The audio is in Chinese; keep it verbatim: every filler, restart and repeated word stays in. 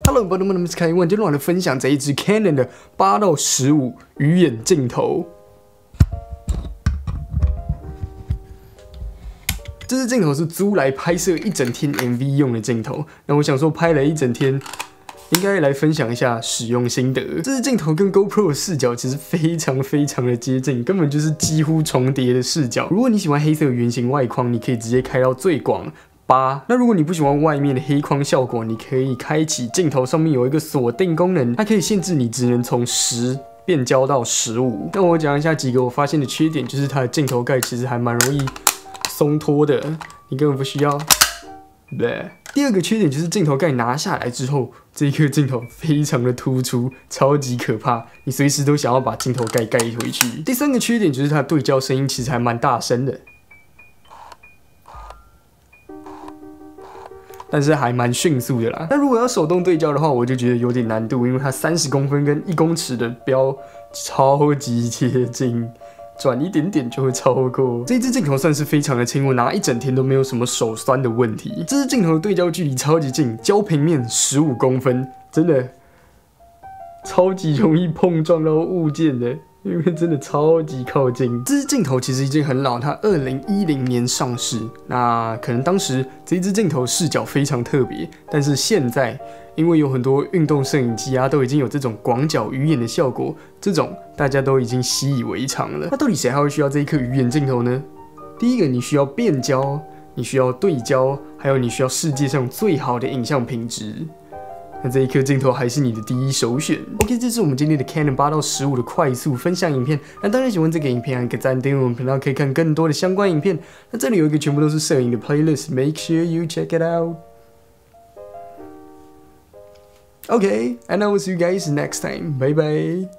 Hello， 朋友们，我是凯文，今天我来分享这一支 Canon 的八到十五鱼眼镜头。这支镜头是租来拍摄一整天 M V 用的镜头。那我想说，拍了一整天，应该来分享一下使用心得。这支镜头跟 GoPro 的视角其实非常非常的接近，根本就是几乎重叠的视角。如果你喜欢黑色圆形外框，你可以直接开到最广。 八，那如果你不喜欢外面的黑框效果，你可以开启镜头上面有一个锁定功能，它可以限制你只能从十变焦到十五。那我讲一下几个我发现的缺点，就是它的镜头盖其实还蛮容易松脱的，你根本不需要。对。第二个缺点就是镜头盖拿下来之后，这一颗镜头非常的突出，超级可怕，你随时都想要把镜头盖盖回去。第三个缺点就是它的对焦声音其实还蛮大声的。 但是还蛮迅速的啦。那如果要手动对焦的话，我就觉得有点难度，因为它三十公分跟一公尺的标超级接近，转一点点就会超过。这支镜头算是非常的轻，我拿一整天都没有什么手酸的问题。这支镜头的对焦距离超级近，焦平面十五公分，真的超级容易碰撞到物件的。 因为真的超级靠近，这支镜头其实已经很老，它二零一零年上市。那可能当时这支镜头视角非常特别，但是现在因为有很多运动摄影机啊，都已经有这种广角鱼眼的效果，这种大家都已经习以为常了。那到底谁还会需要这一颗鱼眼镜头呢？第一个，你需要变焦，你需要对焦，还有你需要世界上最好的影像品质。 那这一颗镜头还是你的第一首选。OK， 这是我们今天的 Canon 八到十五的快速分享影片。那当然喜欢这个影片，按个赞，订阅我们频道，可以看更多的相关影片。那这里有一个全部都是摄影的 playlist，make sure you check it out. Okay, and I will see you guys next time. Bye bye.